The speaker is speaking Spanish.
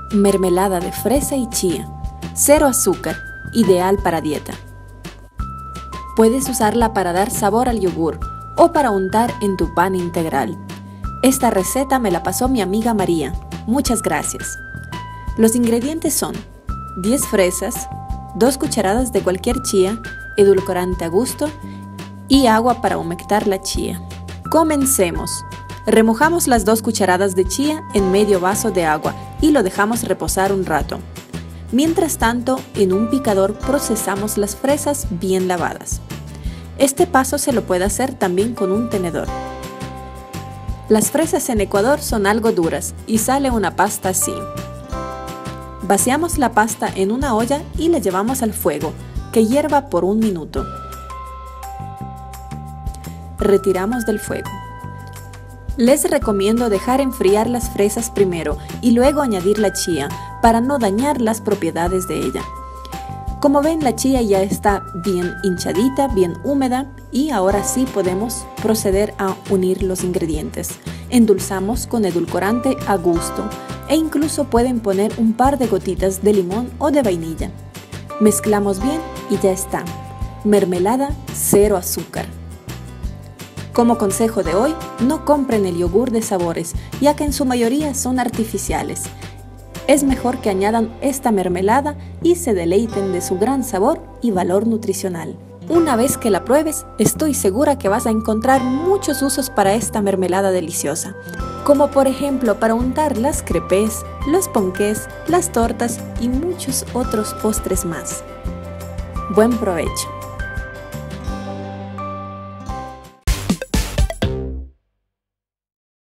Mermelada de fresa y chía, cero azúcar, ideal para dieta. Puedes usarla para dar sabor al yogur o para untar en tu pan integral. Esta receta me la pasó mi amiga María. Muchas gracias. Los ingredientes son 10 fresas, 2 cucharadas de cualquier chía, edulcorante a gusto y agua para humectar la chía. Comencemos. Remojamos las 2 cucharadas de chía en medio vaso de agua y lo dejamos reposar un rato. Mientras tanto, en un picador procesamos las fresas bien lavadas. Este paso se lo puede hacer también con un tenedor. Las fresas en Ecuador son algo duras y sale una pasta así. Vaciamos la pasta en una olla y la llevamos al fuego, que hierva por 1 minuto. Retiramos del fuego. Les recomiendo dejar enfriar las fresas primero y luego añadir la chía para no dañar las propiedades de ella. Como ven, la chía ya está bien hinchadita, bien húmeda y ahora sí podemos proceder a unir los ingredientes. Endulzamos con edulcorante a gusto e incluso pueden poner un par de gotitas de limón o de vainilla. Mezclamos bien y ya está. Mermelada cero azúcar. Como consejo de hoy, no compren el yogur de sabores, ya que en su mayoría son artificiales. Es mejor que añadan esta mermelada y se deleiten de su gran sabor y valor nutricional. Una vez que la pruebes, estoy segura que vas a encontrar muchos usos para esta mermelada deliciosa, como por ejemplo para untar las crepes, los ponqués, las tortas y muchos otros postres más. Buen provecho.